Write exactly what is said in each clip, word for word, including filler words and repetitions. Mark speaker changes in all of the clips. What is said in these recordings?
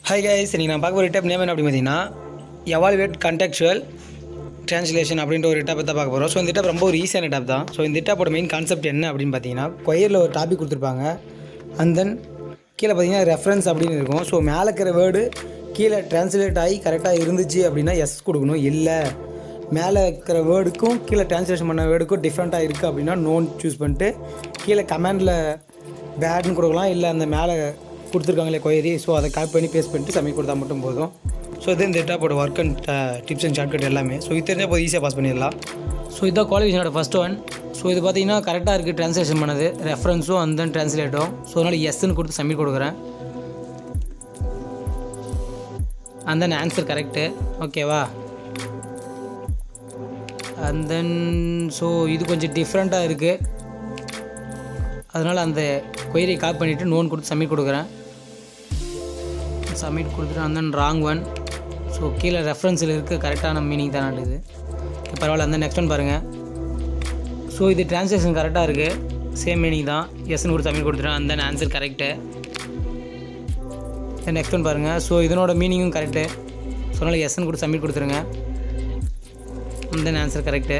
Speaker 1: Hi guys, இன்னைக்கு நான் பார்க்க போகிற டைப் நேம் என்ன அப்படி பார்த்தீங்கன்னா எவாலுவேட் கண்டெக்சுவல் ட்ரான்ஸ்லேஷன் அப்படின்ற ஒரு டாப் தான் பார்க்க போகிறோம். ஸோ இந்த டாப் ரொம்ப ஒரு ஈஸியான டாப் தான். ஸோ இந்த டாப்போட மெயின் கான்செப்ட் என்ன அப்படின்னு பார்த்தீங்கன்னா கொயரில் ஒரு டாபிக் கொடுத்துருப்பாங்க. அண்ட் தென் கீழே பார்த்தீங்கன்னா ரெஃபரன்ஸ் அப்படின்னு இருக்கும். ஸோ மேலே இருக்கிற வேர்டு கீழே ட்ரான்ஸ்லேட் ஆகி கரெக்டாக இருந்துச்சு அப்படின்னா எஸ் கொடுக்கணும். இல்லை மேலே இருக்கிற வேர்டுக்கும் கீழே ட்ரான்ஸ்லேஷன் பண்ண வேர்டுக்கும் டிஃப்ரெண்ட்டாக இருக்குது அப்படின்னா நோன் சூஸ் பண்ணிட்டு கீழே கமெண்டில் பேட்னு கொடுக்கலாம். இல்லை அந்த மேலே கொடுத்துருக்காங்களே கொயரி, ஸோ அதை காப்பி பண்ணி பேஸ்ட் பண்ணிட்டு சப்மிட் கொடுத்தா மட்டும் போதும். ஸோ இது இந்த டாப்போட work and tips and shortcut எல்லாமே. ஸோ இது தெரிஞ்சால் போது ஈஸியாக பாஸ் பண்ணிடலாம். ஸோ இதுதான் குவாலிஃபிகேஷனோட ஃபஸ்ட் ஒன். ஸோ இது பார்த்தீங்கன்னா கரெக்டாக இருக்குது ட்ரான்ஸ்லேஷன் பண்ணது, ரெஃபரன்ஸும் அந்த தென் ட்ரான்ஸ்லேட்டும். ஸோ அதனால் எஸ்ன்னு கொடுத்து சப்மிட் கொடுக்குறேன். அண்ட் தென் ஆன்சர் கரெக்டு, ஓகேவா. அண்ட் தென் ஸோ இது கொஞ்சம் டிஃப்ரெண்ட்டாக இருக்குது, அதனால் அந்த கொயரியை காப்பி பண்ணிவிட்டு நோன் கொடுத்து சப்மிட் கொடுக்குறேன். சப்மிட் கொடுத்துட்டு அந்த ராங் ஒன். ஸோ கீழே ரெஃபரன்ஸில் இருக்க கரெக்டான மீனிங் தான் நாட்டுது. பரவாயில்ல. அந்த நெக்ஸ்ட் ஒன் பாருங்கள். ஸோ இது ட்ரான்ஸ்லேஷன் கரெக்டாக இருக்குது, சேம் மீனிங் தான். எஸ்ன்னு கொடுத்து சப்மிட் கொடுத்துட்டேன். அந்த ஆன்சர் கரெக்டு. நெக்ஸ்ட் ஒன் பாருங்கள். ஸோ இதனோட மீனிங்கும் கரெக்டு, ஸோ அதனால் எஸ்ன்னு கொடுத்து சப்மிட் கொடுத்துருங்க. அந்த ஆன்சர் கரெக்டு.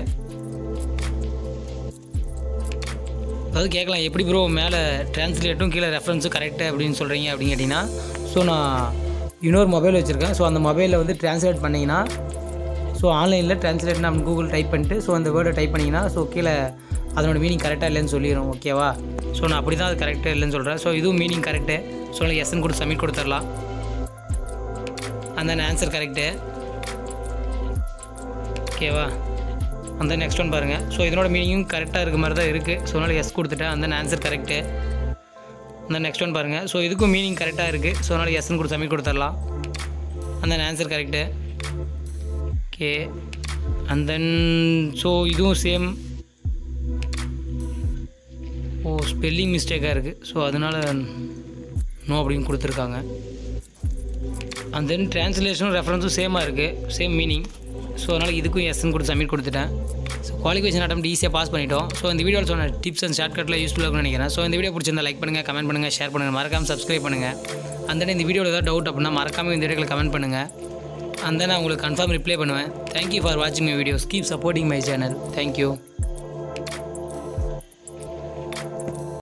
Speaker 1: அதாவது கேட்கலாம், எப்படி ப்ரோ மேலே ட்ரான்ஸ்லேட்டும் கீழே ரெஃபரன்ஸும் கரெக்டு அப்படின்னு சொல்கிறீங்க அப்படின்னு கேட்டிங்கன்னா, ஸோ நான் இன்னொரு மொபைல் வச்சுருக்கேன். ஸோ அந்த மொபைலில் வந்து ட்ரான்ஸ்லேட் பண்ணிங்கன்னா, ஸோ ஆன்லைனில் ட்ரான்ஸ்லேட் நம்ம கூகுள் டைப் பண்ணிட்டு ஸோ அந்த வேர்டை டைப் பண்ணிங்கன்னா ஸோ கீழே அதனோட மீனிங் கரெக்டாக இல்லைன்னு சொல்லிடும், ஓகேவா. ஸோ நான் அப்படி தான் அது கரெக்டாக இல்லைன்னு சொல்கிறேன். ஸோ இதுவும் மீனிங் கரெக்டு, ஸோ நான் எஸ்ன்னு கொடுத்து சப்மிட் கொடுத்துடலாம். அந்த ஆன்சர் கரெக்டு, ஓகேவா. அந்த நெக்ஸ்ட் ஒன் பாருங்கள். ஸோ இதனோட மீனிங்கும் கரெக்டாக இருக்க மாதிரி தான் இருக்குது, ஸோ அதனால் எஸ் கொடுத்துட்டேன். அந்த ஆன்சர் கரெக்டு. அந்த நெக்ஸ்ட் ஒன் பாருங்கள். ஸோ இதுக்கும் மீனிங் கரெக்டாக இருக்குது, ஸோ அதனால் எஸ்ன்னு கொடுத்து சப்மிட் கொடுத்துடலாம். அந்த answer correct, okay. And then so இதுவும் சேம். ஓ ஸ்பெல்லிங் மிஸ்டேக்காக இருக்குது, ஸோ அதனால் நோ அப்படின்னு கொடுத்துருக்காங்க. அண்ட் தென் ட்ரான்ஸ்லேஷனும் ரெஃபரன்ஸும் சேமாக இருக்குது, சேம் மீனிங், ஸோ அதனால் இதுக்கும் எஸ்ன்னு கொடுத்து சப்மிட் கொடுத்துட்டேன். ஸோ குவாலிஃபிகேஷன் அட்டெம்ப்ட் ஈஸியாக பாஸ் பண்ணிட்டோம். ஸோ இந்த வீடியோவில் சொன்ன டிப்ஸ் அண்ட் ஷார்ட்கட்டில் யூஸ்ஃபுல்லாக இருக்கும்னு நினைக்கிறேன். ஸோ இந்த வீடியோ பிடிச்சிருந்தா லைக் பண்ணுங்கள், கமெண்ட் பண்ணுங்கள், ஷேர் பண்ணுங்கள், மறக்காமல் சப்ஸ்கிரைப் பண்ணுங்கள். அந்த இந்த வீடியோவில் ஏதாவது டவுட் அப்படின்னா மறக்காமல் இந்த வீடியோவில் கமெண்ட் பண்ணுங்கள். அந்த நான் உங்களுக்கு கன்ஃபார்ம் ரிப்ளை பண்ணுவேன். தேங்க்யூ ஃபார் வாட்சிங் my videos. Keep supporting my channel. Thank you.